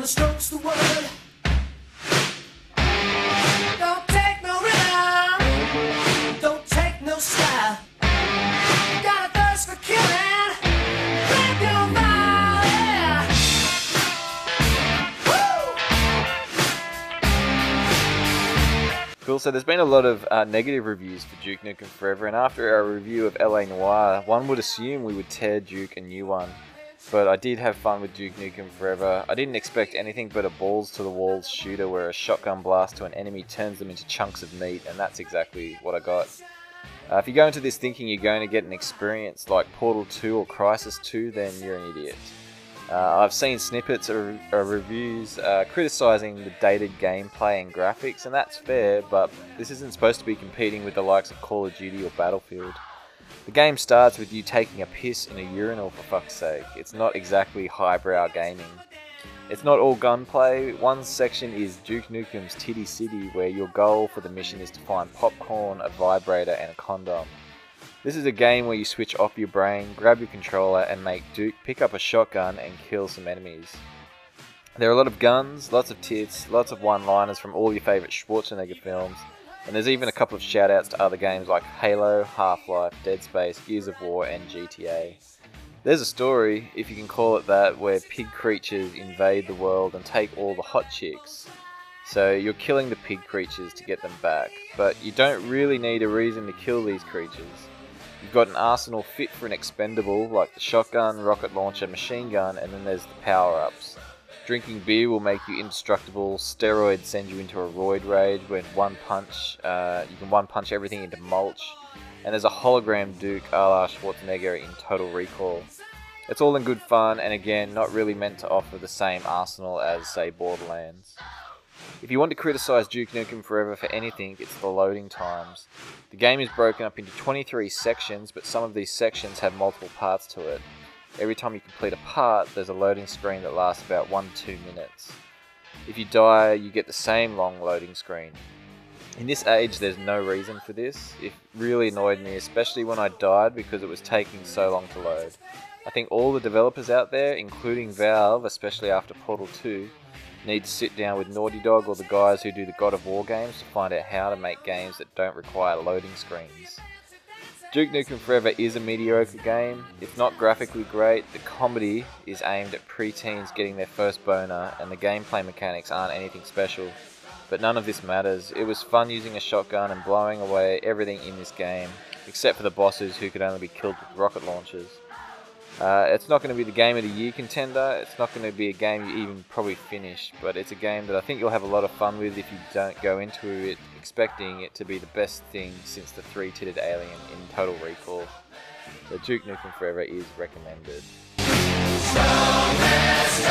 the stroke's the word. Don't take no rhythm, don't take no style. Got a thirst for killing, grab your fire, yeah. Cool, so there's been a lot of negative reviews for Duke Nukem Forever, and after our review of LA Noire, one would assume we would tear Duke a new one. But I did have fun with Duke Nukem Forever. I didn't expect anything but a balls-to-the-walls shooter where a shotgun blast to an enemy turns them into chunks of meat, and that's exactly what I got. If you go into this thinking you're going to get an experience like Portal 2 or Crisis 2, then you're an idiot. I've seen snippets of reviews criticising the dated gameplay and graphics, and that's fair, but this isn't supposed to be competing with the likes of Call of Duty or Battlefield. The game starts with you taking a piss in a urinal, for fuck's sake. It's not exactly highbrow gaming. It's not all gunplay. One section is Duke Nukem's Titty City, where your goal for the mission is to find popcorn, a vibrator, and a condom. This is a game where you switch off your brain, grab your controller, and make Duke pick up a shotgun and kill some enemies. There are a lot of guns, lots of tits, lots of one-liners from all your favourite Schwarzenegger films, and there's even a couple of shout-outs to other games like Halo, Half-Life, Dead Space, Gears of War, and GTA. There's a story, if you can call it that, where pig creatures invade the world and take all the hot chicks. So you're killing the pig creatures to get them back, but you don't really need a reason to kill these creatures. You've got an arsenal fit for an expendable, like the shotgun, rocket launcher, machine gun, and then there's the power-ups. Drinking beer will make you indestructible, steroids send you into a roid rage when you can one-punch everything into mulch, and there's a hologram Duke a la Schwarzenegger in Total Recall. It's all in good fun, and again, not really meant to offer the same arsenal as, say, Borderlands. If you want to criticise Duke Nukem Forever for anything, it's the loading times. The game is broken up into 23 sections, but some of these sections have multiple parts to it. Every time you complete a part, there's a loading screen that lasts about 1-2 minutes. If you die, you get the same long loading screen. In this age, there's no reason for this. It really annoyed me, especially when I died because it was taking so long to load. I think all the developers out there, including Valve, especially after Portal 2, need to sit down with Naughty Dog or the guys who do the God of War games to find out how to make games that don't require loading screens. Duke Nukem Forever is a mediocre game. It's not graphically great, the comedy is aimed at pre-teens getting their first boner, and the gameplay mechanics aren't anything special. But none of this matters. It was fun using a shotgun and blowing away everything in this game, except for the bosses who could only be killed with rocket launchers. It's not going to be the Game of the Year contender, it's not going to be a game you even probably finish, but it's a game that I think you'll have a lot of fun with if you don't go into it expecting it to be the best thing since the three-titted alien in Total Recall. So Duke Nukem Forever is recommended.